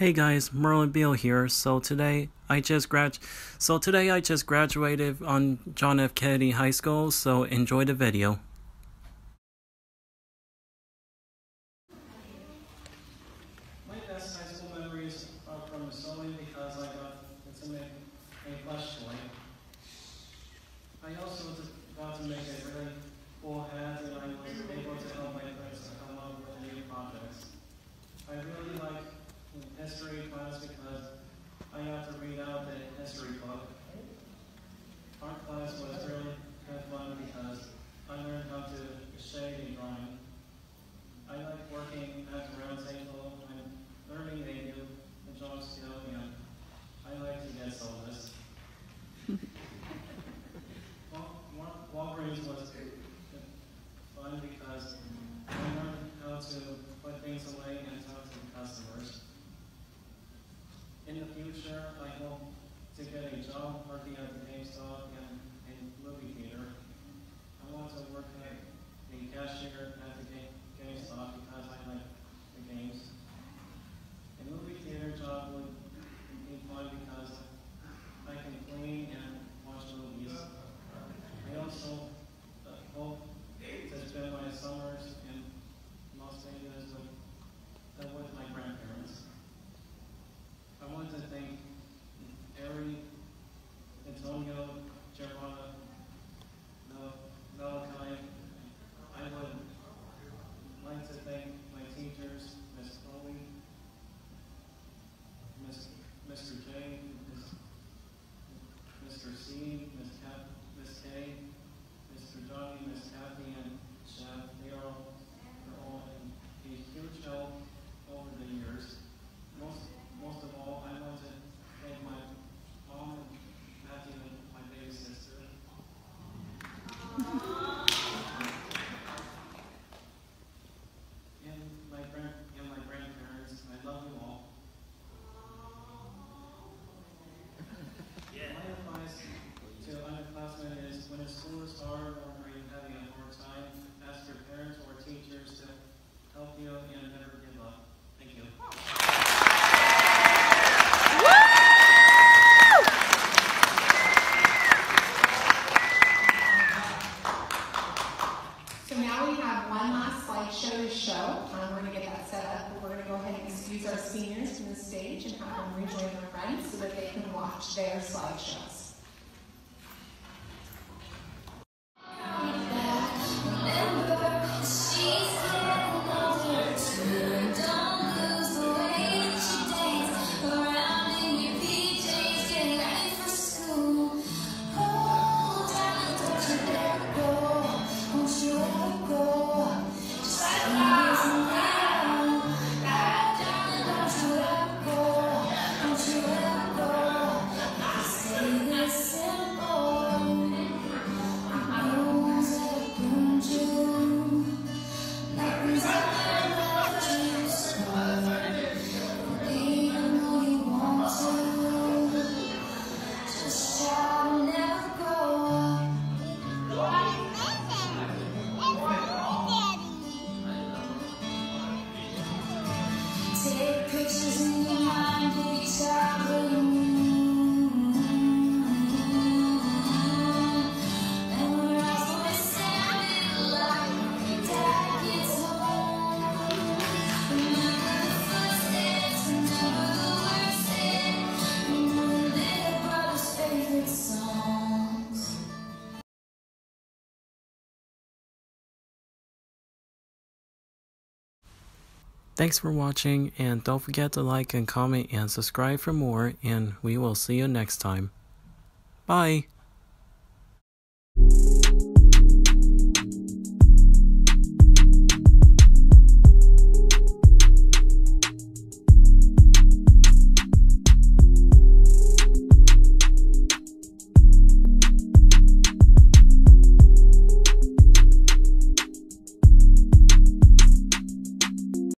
Hey guys, Merlin here. Today I just graduated on John F. Kennedy High School, so enjoy the video. My best high school memories are from sewing because I got to make a plush toy. I also got to make a really cool hat, and I was able to help my friends to come up with new projects. I really like history class because I got to read out the history book. Art class was really fun because I learned how to shade a drawing. I like working at the round table and learning a new job skill, and I like to get soulless. Walgreens was fun because I learned how to put things away and talk to the customers. In the future, I hope to get a job working at the GameStop and a movie theater. I want to work at a cashier at the GameStop because I like the games. A movie theater job would be fun because I can clean and watch movies. I also hope to spend my summers in Los Angeles with my grandparents. I want to thank Ari, Antonio, Gervana, Malachi. I would like to thank my teachers, Miss Chloe, Mr. J, Mr. C, Miss K, Mr. Johnny, Miss Kathy, and Chef. They're all a huge help over the years. Most of all, I want to thank my mom and Matthew and my baby sister. And my grandparents. I love you all. My advice to underclassmen is when school is hard or you're having a hard time, ask your parents or teachers to help you and never give up. Thank you. So now we have one last slideshow to show. We're going to get that set up, but we're going to go ahead and excuse our seniors from the stage and have them rejoin their friends so that they can watch their slideshows. Take pictures in your mind of each other. And we're always sounding like Dad gets home. Remember the footsteps, remember the words said, remember little brother's favorite songs. Thanks for watching, and don't forget to like and comment and subscribe for more, and we will see you next time. Bye!